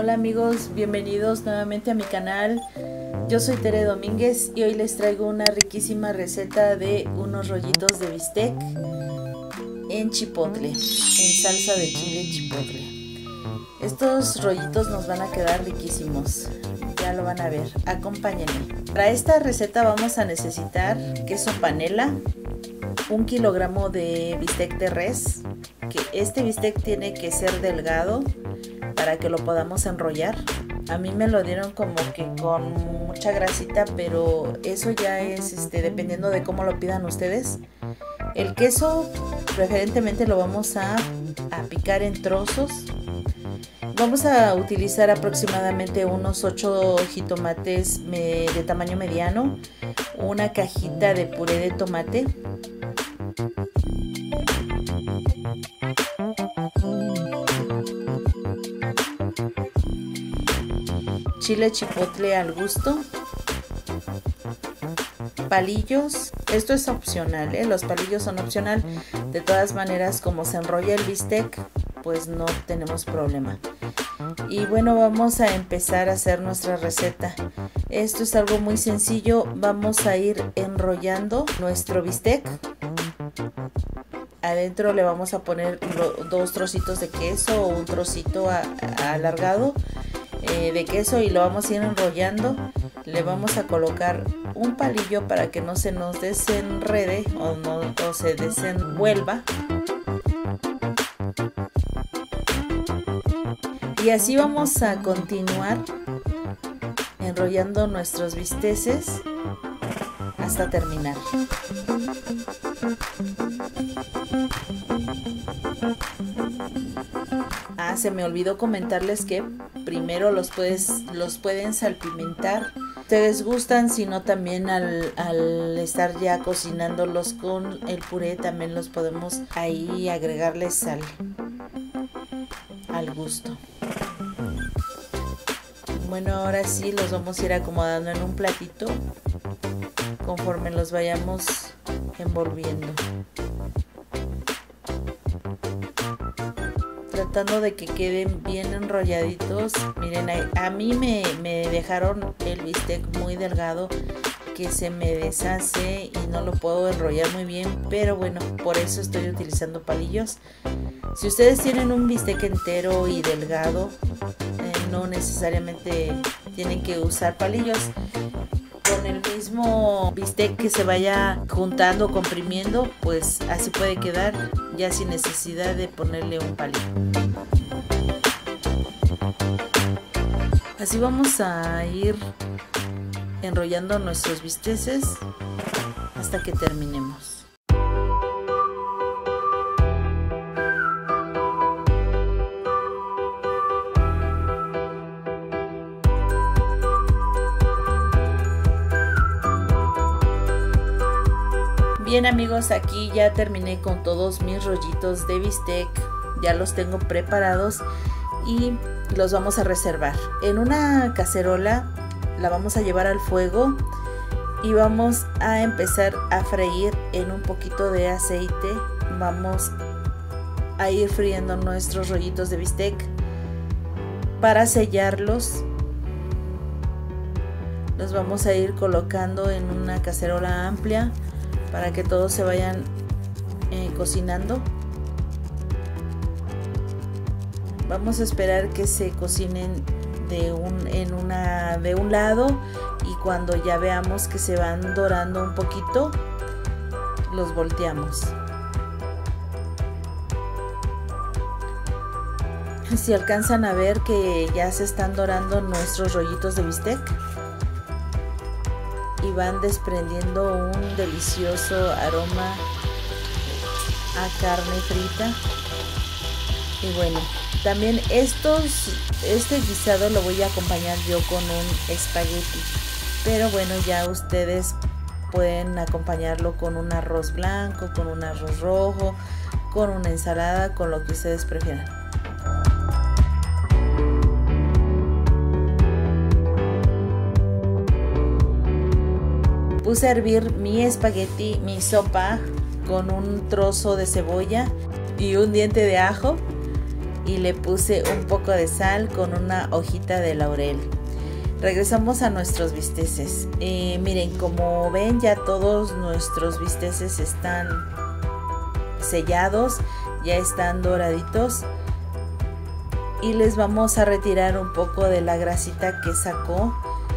Hola amigos, bienvenidos nuevamente a mi canal. Yo soy Tere Domínguez y hoy les traigo una riquísima receta de unos rollitos de bistec en chipotle, en salsa de chile chipotle. Estos rollitos nos van a quedar riquísimos, ya lo van a ver, acompáñenme. Para esta receta vamos a necesitar queso panela, 1 kilogramo de bistec de res, que este bistec tiene que ser delgado para que lo podamos enrollar. A mí me lo dieron como que con mucha grasita, pero eso ya es dependiendo de cómo lo pidan ustedes. El queso preferentemente lo vamos a picar en trozos. Vamos a utilizar aproximadamente unos 8 jitomates de tamaño mediano, una cajita de puré de tomate, chile chipotle al gusto, palillos, esto es opcional, los palillos son opcional, de todas maneras como se enrolla el bistec pues no tenemos problema. Y bueno, vamos a empezar a hacer nuestra receta. Esto es algo muy sencillo, vamos a ir enrollando nuestro bistec. Adentro le vamos a poner 2 trocitos de queso o un trocito alargado de queso y lo vamos a ir enrollando. Le vamos a colocar un palillo para que no se nos desenrede o se desenvuelva. Y así vamos a continuar enrollando nuestros bisteces hasta terminar. Se me olvidó comentarles que primero los pueden salpimentar. Ustedes gustan, sino también al estar ya cocinándolos con el puré también los podemos ahí agregarles sal al gusto. Bueno, ahora sí los vamos a ir acomodando en un platito conforme los vayamos envolviendo, tratando de que queden bien enrolladitos. Miren, a mí me dejaron el bistec muy delgado que se me deshace y no lo puedo enrollar muy bien, pero bueno, por eso estoy utilizando palillos. Si ustedes tienen un bistec entero y delgado, no necesariamente tienen que usar palillos. Con el mismo bistec que se vaya juntando, comprimiendo, pues así puede quedar, ya sin necesidad de ponerle un palillo. Así vamos a ir enrollando nuestros bisteces hasta que terminemos. Bien amigos, aquí ya terminé con todos mis rollitos de bistec, ya los tengo preparados y los vamos a reservar. En una cacerola la vamos a llevar al fuego y vamos a empezar a freír en un poquito de aceite. Vamos a ir friendo nuestros rollitos de bistec. Para sellarlos los vamos a ir colocando en una cacerola amplia para que todos se vayan cocinando. Vamos a esperar que se cocinen de un lado y cuando ya veamos que se van dorando un poquito, los volteamos. Si alcanzan a ver que ya se están dorando nuestros rollitos de bistec y van desprendiendo un delicioso aroma a carne frita. Y bueno, también este guisado lo voy a acompañar yo con un espagueti, pero bueno, ya ustedes pueden acompañarlo con un arroz blanco, con un arroz rojo, con una ensalada, con lo que ustedes prefieran. Puse a hervir mi espagueti, mi sopa, con un trozo de cebolla y un diente de ajo. y le puse un poco de sal con una hojita de laurel. Regresamos a nuestros bisteces. Miren, como ven, ya todos nuestros bisteces están sellados, ya están doraditos, y les vamos a retirar un poco de la grasita que sacó.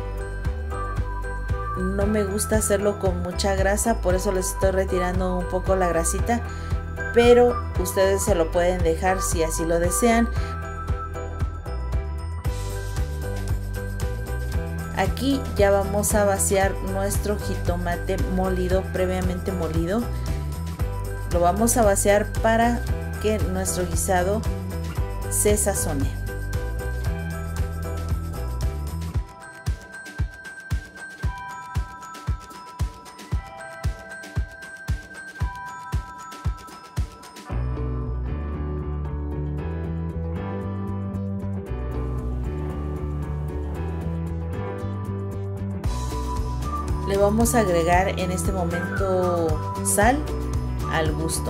No me gusta hacerlo con mucha grasa, por eso les estoy retirando un poco la grasita, pero ustedes se lo pueden dejar si así lo desean. Aquí ya vamos a vaciar nuestro jitomate molido, previamente molido. Lo vamos a vaciar para que nuestro guisado se sazone. Le vamos a agregar en este momento sal al gusto.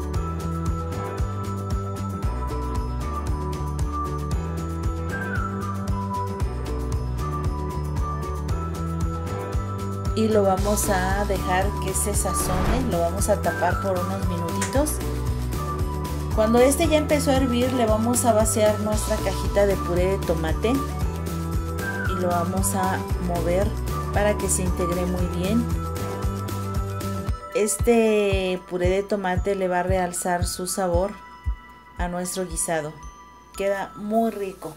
Y lo vamos a dejar que se sazone, lo vamos a tapar por unos minutitos. Cuando este ya empezó a hervir, le vamos a vaciar nuestra cajita de puré de tomate y lo vamos a mover para que se integre muy bien. Este puré de tomate le va a realzar su sabor a nuestro guisado. Queda muy rico.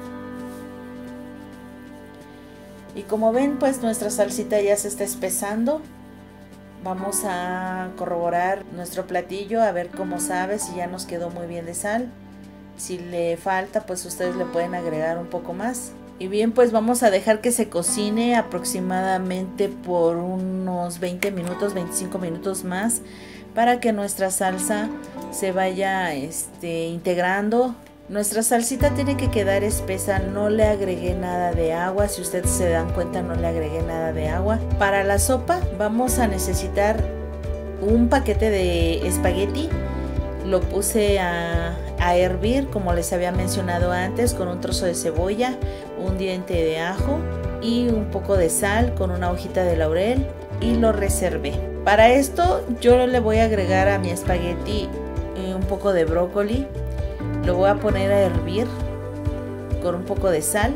Y como ven, pues nuestra salsita ya se está espesando. Vamos a corroborar nuestro platillo a ver cómo sabe, si ya nos quedó muy bien de sal. Si le falta, pues ustedes le pueden agregar un poco más. Y bien, pues vamos a dejar que se cocine aproximadamente por unos 20 minutos, 25 minutos más, para que nuestra salsa se vaya integrando. Nuestra salsita tiene que quedar espesa, no le agregué nada de agua, si ustedes se dan cuenta no le agregué nada de agua. Para la sopa vamos a necesitar un paquete de espagueti, lo puse a hervir como les había mencionado antes, con un trozo de cebolla, un diente de ajo y un poco de sal con una hojita de laurel, y lo reservé. Para esto yo le voy a agregar a mi espagueti un poco de brócoli. Lo voy a poner a hervir con un poco de sal.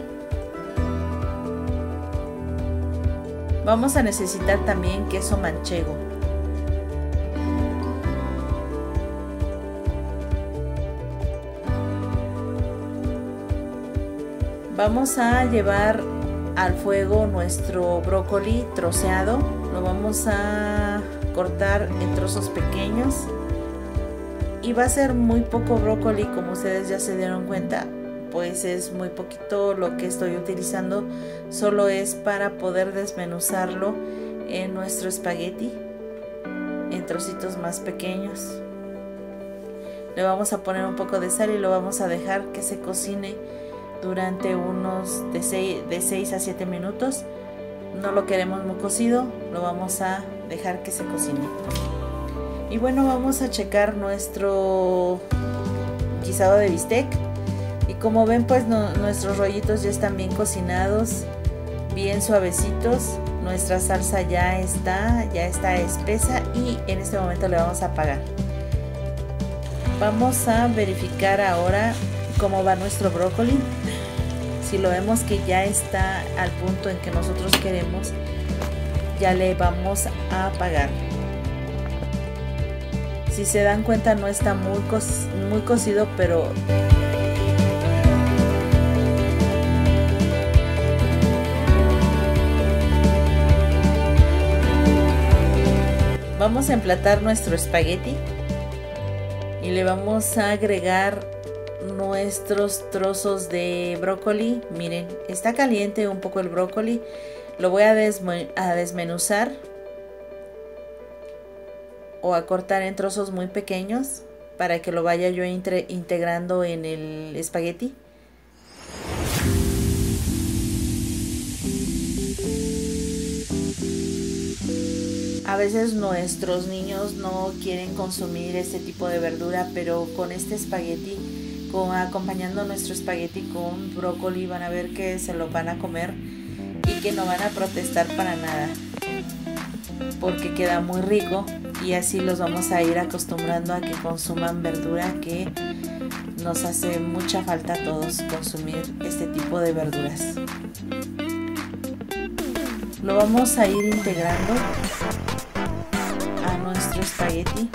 Vamos a necesitar también queso manchego. Vamos a llevar al fuego nuestro brócoli troceado. Lo vamos a cortar en trozos pequeños. Y va a ser muy poco brócoli, como ustedes ya se dieron cuenta, pues es muy poquito lo que estoy utilizando, solo es para poder desmenuzarlo en nuestro espagueti en trocitos más pequeños. Le vamos a poner un poco de sal y lo vamos a dejar que se cocine durante unos de 6 a 7 minutos. No lo queremos muy cocido, lo vamos a dejar que se cocine. Y bueno, vamos a checar nuestro guisado de bistec. Y como ven, pues nuestros rollitos ya están bien cocinados, bien suavecitos. Nuestra salsa ya está espesa y en este momento le vamos a apagar. Vamos a verificar ahora cómo va nuestro brócoli. Si lo vemos que ya está al punto en que nosotros queremos, ya le vamos a apagar. Si se dan cuenta, no está muy cocido, pero vamos a emplatar nuestro espagueti y le vamos a agregar nuestros trozos de brócoli. Miren, está caliente un poco el brócoli, lo voy a desmenuzar o a cortar en trozos muy pequeños para que lo vaya yo integrando en el espagueti. A veces nuestros niños no quieren consumir este tipo de verdura, pero con este espagueti, acompañando nuestro espagueti con brócoli, van a ver que se lo van a comer y que no van a protestar para nada, porque queda muy rico y así los vamos a ir acostumbrando a que consuman verdura, que nos hace mucha falta a todos consumir este tipo de verduras. Lo vamos a ir integrando a nuestro espagueti.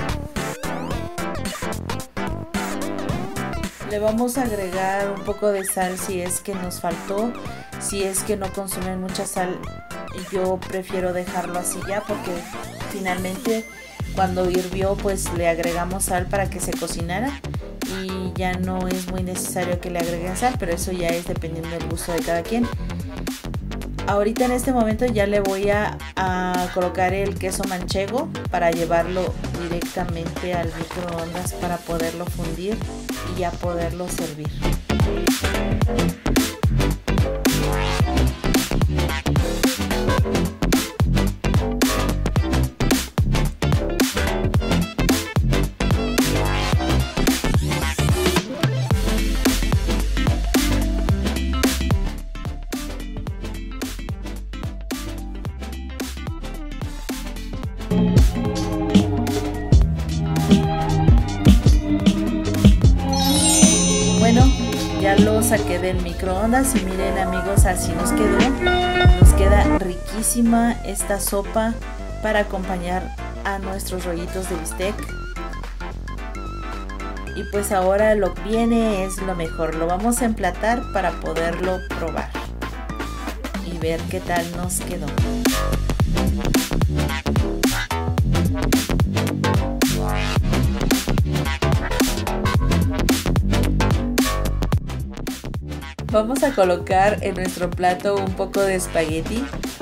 Le vamos a agregar un poco de sal si es que nos faltó. Si es que no consumen mucha sal, yo prefiero dejarlo así ya, porque finalmente cuando hirvió pues le agregamos sal para que se cocinara y ya no es muy necesario que le agreguen sal, pero eso ya es dependiendo del gusto de cada quien. Ahorita en este momento ya le voy a colocar el queso manchego para llevarlo directamente al microondas para poderlo fundir y ya poderlo servir. Bueno, ya lo saqué del microondas y miren amigos, así nos quedó. Nos queda riquísima esta sopa para acompañar a nuestros rollitos de bistec. Y pues ahora lo que viene es lo mejor, lo vamos a emplatar para poderlo probar y ver qué tal nos quedó. Vamos a colocar en nuestro plato un poco de espagueti.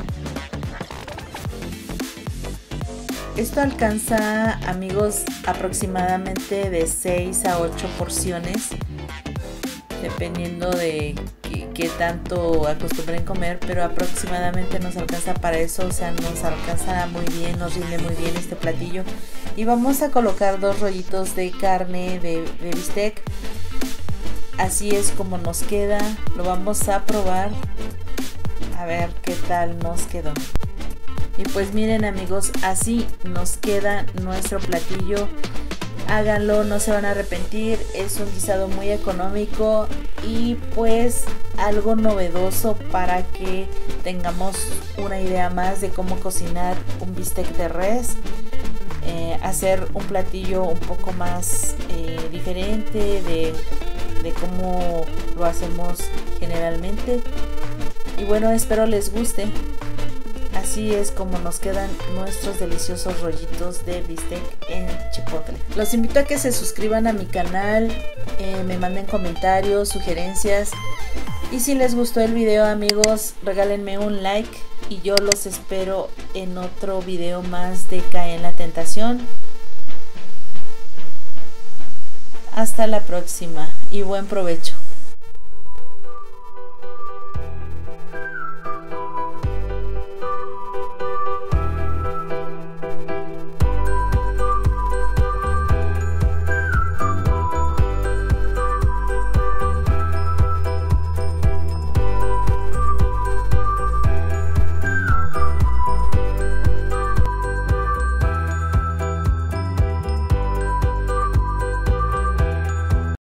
Esto alcanza, amigos, aproximadamente de 6 a 8 porciones, dependiendo de qué tanto acostumbren comer, pero aproximadamente nos alcanza para eso, o sea, nos alcanza muy bien, nos rinde muy bien este platillo. Y vamos a colocar 2 rollitos de carne de bistec. Así es como nos queda, lo vamos a probar, a ver qué tal nos quedó. Y pues miren amigos, así nos queda nuestro platillo. Háganlo, no se van a arrepentir, es un guisado muy económico y pues algo novedoso para que tengamos una idea más de cómo cocinar un bistec de res. Hacer un platillo un poco más diferente de cómo lo hacemos generalmente. Y bueno, espero les guste. Así es como nos quedan nuestros deliciosos rollitos de bistec en chipotle. Los invito a que se suscriban a mi canal, me manden comentarios, sugerencias. Y si les gustó el video amigos, regálenme un like. Y yo los espero en otro video más de Cae en la Tentación. Hasta la próxima y buen provecho.